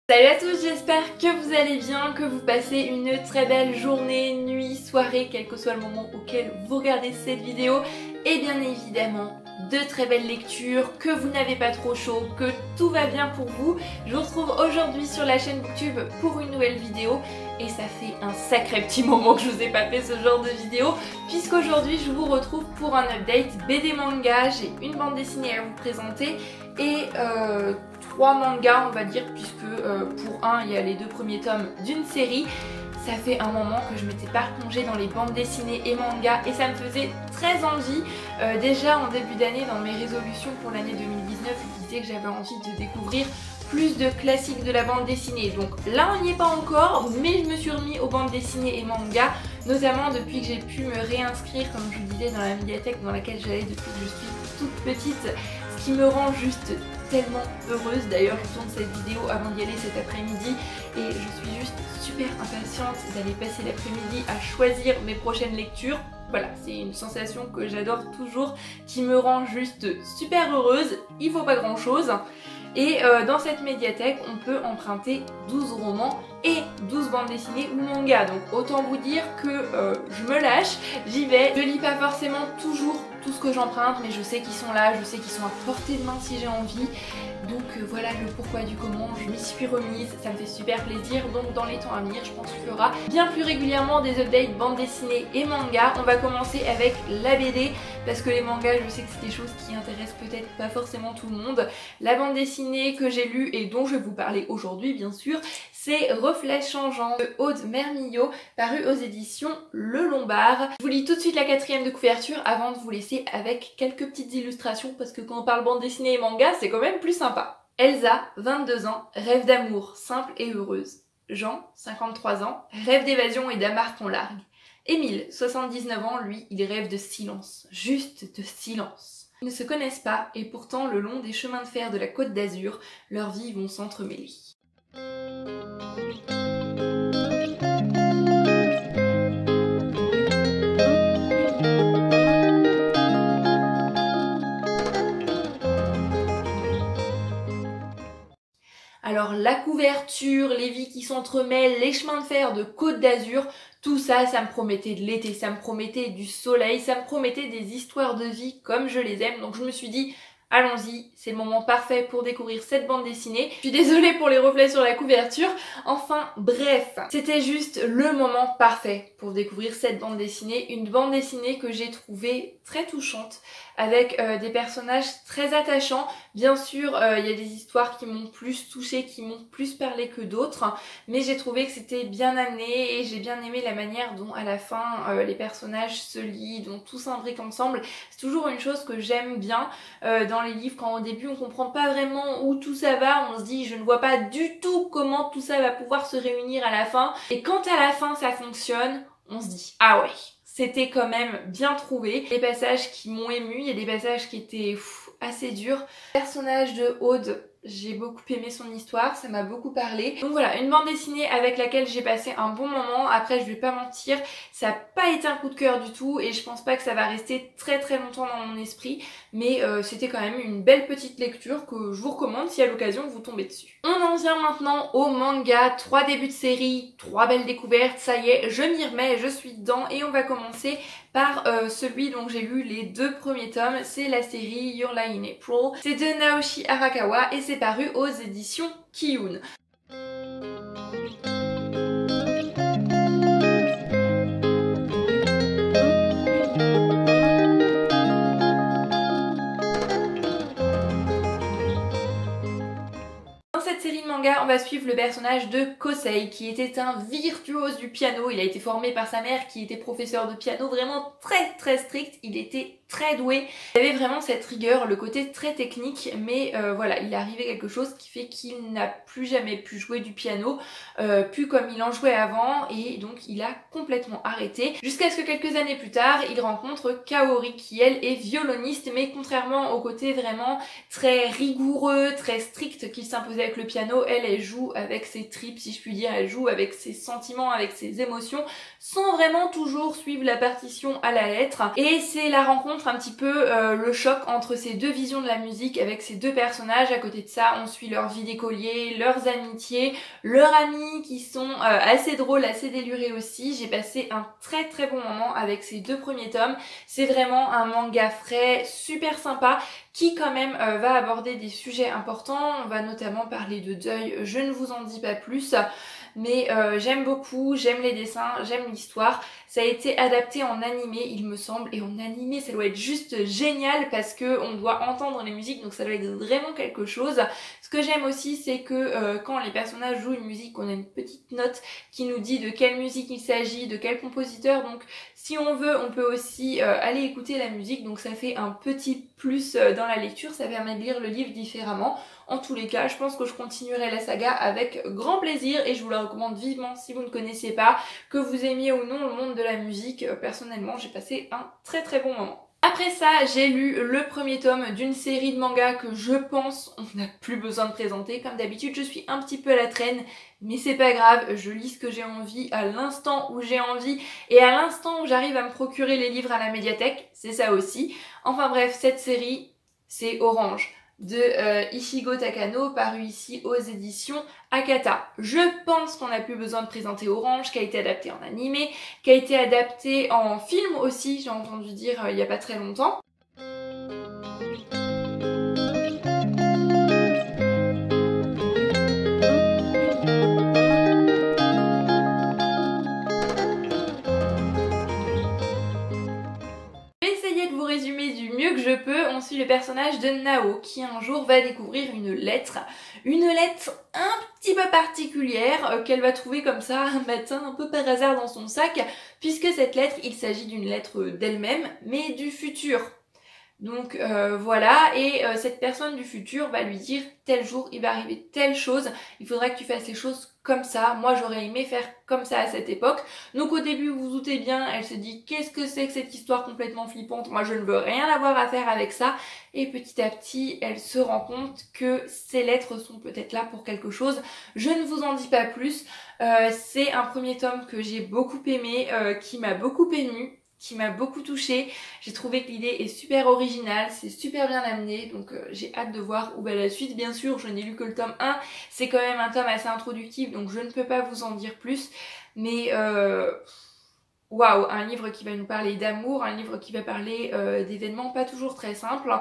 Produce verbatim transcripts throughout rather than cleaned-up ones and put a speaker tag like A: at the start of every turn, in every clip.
A: Salut à tous, j'espère que vous allez bien, que vous passez une très belle journée, nuit, soirée, quel que soit le moment auquel vous regardez cette vidéo. Et bien évidemment, de très belles lectures, que vous n'avez pas trop chaud, que tout va bien pour vous. Je vous retrouve aujourd'hui sur la chaîne Booktube pour une nouvelle vidéo. Et ça fait un sacré petit moment que je vous ai pas fait ce genre de vidéo, puisqu'aujourd'hui je vous retrouve pour un update B D manga. J'ai une bande dessinée à vous présenter et euh, trois mangas on va dire, puisque euh, pour un il y a les deux premiers tomes d'une série. Ça fait un moment que je m'étais pas replongée dans les bandes dessinées et mangas et ça me faisait très envie. Euh, déjà en début d'année, dans mes résolutions pour l'année deux mille dix-neuf, je disais que j'avais envie de découvrir plus de classiques de la bande dessinée. Donc là on n'y est pas encore, mais je me suis remis aux bandes dessinées et mangas, notamment depuis que j'ai pu me réinscrire, comme je vous disais, dans la médiathèque dans laquelle j'allais depuis que je suis toute petite, ce qui me rend juste tellement heureuse. D'ailleurs je tourne cette vidéo avant d'y aller cet après-midi et je suis juste super impatiente d'aller passer l'après-midi à choisir mes prochaines lectures. Voilà, c'est une sensation que j'adore toujours, qui me rend juste super heureuse. Il faut pas grand chose. Et euh, dans cette médiathèque, on peut emprunter douze romans et douze bandes dessinées ou mangas. Donc autant vous dire que euh, je me lâche, j'y vais. Je lis pas forcément toujours tout ce que j'emprunte, mais je sais qu'ils sont là, je sais qu'ils sont à portée de main si j'ai envie. Donc euh, voilà le pourquoi du comment, je m'y suis remise, ça me fait super plaisir. Donc dans les temps à venir, je pense qu'il y aura bien plus régulièrement des updates bandes dessinées et mangas. On va commencer avec la B D, parce que les mangas, je sais que c'est des choses qui intéressent peut-être pas forcément tout le monde. La bande dessinée que j'ai lue et dont je vais vous parler aujourd'hui bien sûr, c'est Reflets changeants de Aude Mermillot, paru aux éditions Le Lombard. Je vous lis tout de suite la quatrième de couverture avant de vous laisser avec quelques petites illustrations, parce que quand on parle bande dessinée et manga, c'est quand même plus sympa. Elsa, vingt-deux ans, rêve d'amour, simple et heureuse. Jean, cinquante-trois ans, rêve d'évasion et d'amarre qu'on largue. Émile, soixante-dix-neuf ans, lui, il rêve de silence, juste de silence. Ils ne se connaissent pas et pourtant, le long des chemins de fer de la Côte d'Azur, leurs vies vont s'entremêler. Alors la couverture, les vies qui s'entremêlent, les chemins de fer de Côte d'Azur, tout ça, ça me promettait de l'été, ça me promettait du soleil, ça me promettait des histoires de vie comme je les aime. Donc je me suis dit, allons-y, c'est le moment parfait pour découvrir cette bande dessinée. Je suis désolée pour les reflets sur la couverture. Enfin bref, c'était juste le moment parfait pour découvrir cette bande dessinée. Une bande dessinée que j'ai trouvée très touchante, avec euh, des personnages très attachants. Bien sûr, il euh, y a des histoires qui m'ont plus touchée, qui m'ont plus parlé que d'autres, mais j'ai trouvé que c'était bien amené et j'ai bien aimé la manière dont à la fin euh, les personnages se lient, dont tout s'imbrique ensemble. C'est toujours une chose que j'aime bien euh, dans les livres, quand au début on comprend pas vraiment où tout ça va, on se dit je ne vois pas du tout comment tout ça va pouvoir se réunir à la fin, et quand à la fin ça fonctionne, on se dit ah ouais, c'était quand même bien trouvé. Des passages qui m'ont ému, il y a des passages qui étaient pff, assez durs. Le personnage de Aude, j'ai beaucoup aimé son histoire, ça m'a beaucoup parlé. Donc voilà, une bande dessinée avec laquelle j'ai passé un bon moment. Après, je vais pas mentir, ça n'a pas été un coup de cœur du tout et je pense pas que ça va rester très très longtemps dans mon esprit. Mais euh, c'était quand même une belle petite lecture que je vous recommande si à l'occasion vous tombez dessus. On en vient maintenant au manga, trois débuts de série, trois belles découvertes, ça y est, je m'y remets, je suis dedans et on va commencer par euh, celui dont j'ai lu les deux premiers tomes, c'est la série Your Lie in April. C'est de Naoshi Arakawa et c'est paru aux éditions Kiyun. Série de manga, on va suivre le personnage de Kosei, qui était un virtuose du piano. Il a été formé par sa mère qui était professeur de piano, vraiment très très strict. Il était très doué, il avait vraiment cette rigueur, le côté très technique, mais euh, voilà, il est arrivé quelque chose qui fait qu'il n'a plus jamais pu jouer du piano, euh, plus comme il en jouait avant, et donc il a complètement arrêté. Jusqu'à ce que quelques années plus tard, il rencontre Kaori, qui elle est violoniste, mais contrairement au côté vraiment très rigoureux, très strict qu'il s'imposait avec le piano, elle, elle joue avec ses tripes, si je puis dire, elle joue avec ses sentiments, avec ses émotions, sans vraiment toujours suivre la partition à la lettre. Et c'est la rencontre montre un petit peu euh, le choc entre ces deux visions de la musique avec ces deux personnages. À côté de ça, on suit leur vie d'écolier, leurs amitiés, leurs amis qui sont euh, assez drôles, assez délurés aussi. J'ai passé un très très bon moment avec ces deux premiers tomes. C'est vraiment un manga frais, super sympa, qui quand même euh, va aborder des sujets importants. On va notamment parler de deuil, je ne vous en dis pas plus. Mais euh, j'aime beaucoup, j'aime les dessins, j'aime l'histoire. Ça a été adapté en animé il me semble, et en animé ça doit être juste génial parce que on doit entendre les musiques, donc ça doit être vraiment quelque chose. Ce que j'aime aussi, c'est que euh, quand les personnages jouent une musique, on a une petite note qui nous dit de quelle musique il s'agit, de quel compositeur, donc si on veut on peut aussi euh, aller écouter la musique, donc ça fait un petit plus euh, dans la lecture, ça permet de lire le livre différemment. En tous les cas, je pense que je continuerai la saga avec grand plaisir et je vous la recommande vivement si vous ne connaissez pas, que vous aimiez ou non le monde de la musique. Personnellement, j'ai passé un très très bon moment. Après ça, j'ai lu le premier tome d'une série de mangas que je pense on n'a plus besoin de présenter. Comme d'habitude, je suis un petit peu à la traîne, mais c'est pas grave, je lis ce que j'ai envie à l'instant où j'ai envie et à l'instant où j'arrive à me procurer les livres à la médiathèque, c'est ça aussi. Enfin bref, cette série, c'est Orange de euh, Ichigo Takano, paru ici aux éditions Akata. Je pense qu'on n'a plus besoin de présenter Orange, qui a été adapté en animé, qui a été adapté en film aussi, j'ai entendu dire euh, il n'y a pas très longtemps. Je peux, on suit le personnage de Nao qui un jour va découvrir une lettre, une lettre un petit peu particulière euh, qu'elle va trouver comme ça un matin un peu par hasard dans son sac, puisque cette lettre, il s'agit d'une lettre d'elle-même mais du futur. Donc euh, voilà, et euh, cette personne du futur va lui dire tel jour il va arriver telle chose, il faudra que tu fasses les choses comme ça, moi j'aurais aimé faire comme ça à cette époque. Donc au début vous vous doutez bien, elle se dit qu'est-ce que c'est que cette histoire complètement flippante, moi je ne veux rien avoir à faire avec ça, et petit à petit elle se rend compte que ces lettres sont peut-être là pour quelque chose. Je ne vous en dis pas plus, euh, c'est un premier tome que j'ai beaucoup aimé, euh, qui m'a beaucoup émue, qui m'a beaucoup touchée. J'ai trouvé que l'idée est super originale, c'est super bien amené, donc euh, j'ai hâte de voir où va la suite. Bien sûr, je n'ai lu que le tome un, c'est quand même un tome assez introductif, donc je ne peux pas vous en dire plus, mais euh, waouh, un livre qui va nous parler d'amour, un livre qui va parler euh, d'événements pas toujours très simples.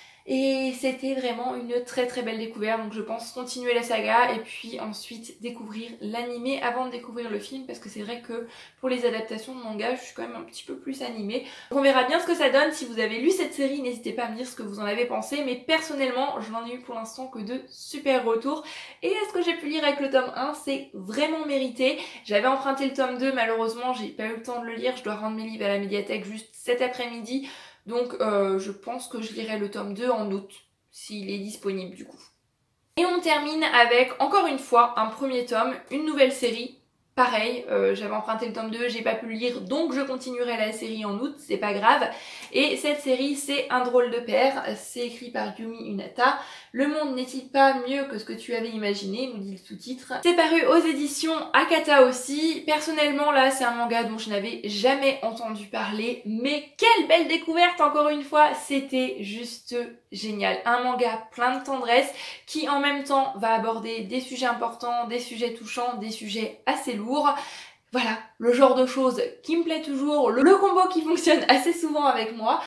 A: Et c'était vraiment une très très belle découverte, donc je pense continuer la saga et puis ensuite découvrir l'animé avant de découvrir le film, parce que c'est vrai que pour les adaptations de manga je suis quand même un petit peu plus animée. Donc on verra bien ce que ça donne. Si vous avez lu cette série, n'hésitez pas à me dire ce que vous en avez pensé, mais personnellement je n'en ai eu pour l'instant que de super retours. Et est-ce que j'ai pu lire avec le tome un, c'est vraiment mérité. J'avais emprunté le tome deux, malheureusement j'ai pas eu le temps de le lire, je dois rendre mes livres à la médiathèque juste cet après-midi. Donc euh, je pense que je lirai le tome deux en août, s'il est disponible du coup. Et on termine avec, encore une fois, un premier tome, une nouvelle série. Pareil, euh, j'avais emprunté le tome deux, j'ai pas pu le lire, donc je continuerai la série en août, c'est pas grave. Et cette série, c'est Un drôle de père, c'est écrit par Yumi Unata. Le monde n'est-il pas mieux que ce que tu avais imaginé, nous dit le sous-titre. C'est paru aux éditions Akata aussi. Personnellement, là, c'est un manga dont je n'avais jamais entendu parler, mais quelle belle découverte encore une fois, c'était juste génial. Un manga plein de tendresse qui en même temps va aborder des sujets importants, des sujets touchants, des sujets assez lourds. Voilà, le genre de choses qui me plaît toujours, le combo qui fonctionne assez souvent avec moi.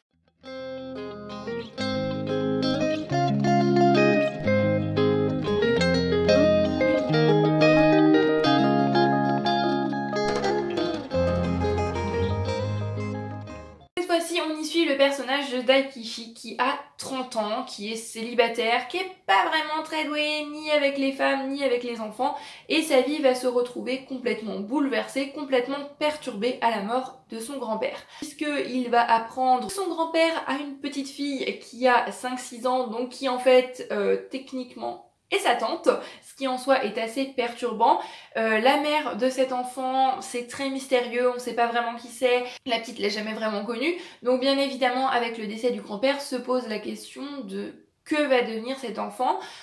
A: On y suit le personnage de Daikichi qui a trente ans, qui est célibataire, qui est pas vraiment très doué ni avec les femmes ni avec les enfants, et sa vie va se retrouver complètement bouleversée, complètement perturbée à la mort de son grand-père. Puisqu'il va apprendre que son grand-père a une petite fille qui a cinq six ans, donc qui en fait euh, techniquement et sa tante, ce qui en soi est assez perturbant. Euh, la mère de cet enfant, c'est très mystérieux, on ne sait pas vraiment qui c'est, la petite l'a jamais vraiment connue, donc bien évidemment avec le décès du grand-père se pose la question de que va devenir cet enfant.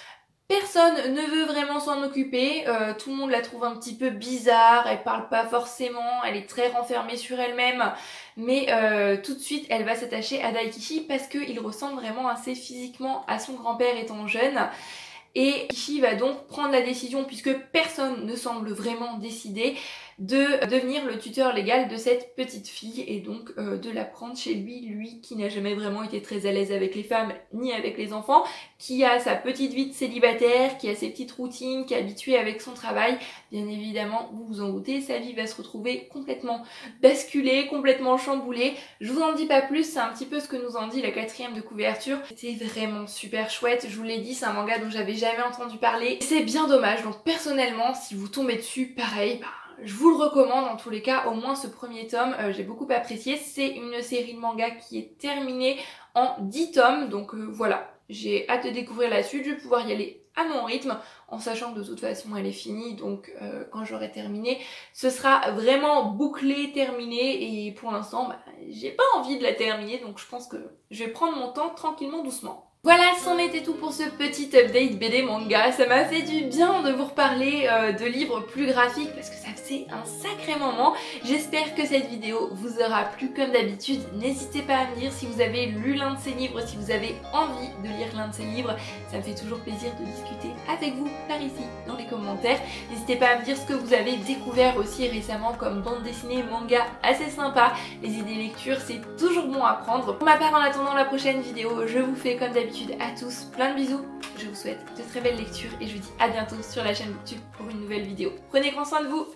A: Personne ne veut vraiment s'en occuper, euh, tout le monde la trouve un petit peu bizarre, elle parle pas forcément, elle est très renfermée sur elle-même, mais euh, tout de suite elle va s'attacher à Daikichi parce qu'il ressemble vraiment assez physiquement à son grand-père étant jeune. Et Kishi va donc prendre la décision, puisque personne ne semble vraiment décider, de devenir le tuteur légal de cette petite fille et donc euh, de la prendre chez lui, lui qui n'a jamais vraiment été très à l'aise avec les femmes ni avec les enfants, qui a sa petite vie de célibataire, qui a ses petites routines, qui est habitué avec son travail. Bien évidemment, vous vous en doutez, sa vie va se retrouver complètement basculée, complètement chamboulée. Je vous en dis pas plus, c'est un petit peu ce que nous en dit la quatrième de couverture. C'était vraiment super chouette, je vous l'ai dit, c'est un manga dont j'avais jamais entendu parler. C'est bien dommage, donc personnellement, si vous tombez dessus, pareil, bah, je vous le recommande en tous les cas, au moins ce premier tome, euh, j'ai beaucoup apprécié. C'est une série de manga qui est terminée en dix tomes, donc euh, voilà. J'ai hâte de découvrir la suite, je vais pouvoir y aller à mon rythme, en sachant que de toute façon elle est finie, donc euh, quand j'aurai terminé, ce sera vraiment bouclé, terminé, et pour l'instant, bah, j'ai pas envie de la terminer, donc je pense que je vais prendre mon temps tranquillement, doucement. Voilà, c'en était tout pour ce petit update B D manga. Ça m'a fait du bien de vous reparler euh, de livres plus graphiques parce que ça faisait un sacré moment. J'espère que cette vidéo vous aura plu comme d'habitude. N'hésitez pas à me dire si vous avez lu l'un de ces livres, si vous avez envie de lire l'un de ces livres. Ça me fait toujours plaisir de discuter avec vous par ici dans les commentaires. N'hésitez pas à me dire ce que vous avez découvert aussi récemment comme bande dessinée, manga assez sympa. Les idées lecture, c'est toujours bon à prendre. Pour ma part, en attendant la prochaine vidéo, je vous fais comme d'habitude à tous plein de bisous, je vous souhaite de très belles lectures et je vous dis à bientôt sur la chaîne Booktube pour une nouvelle vidéo. Prenez grand soin de vous!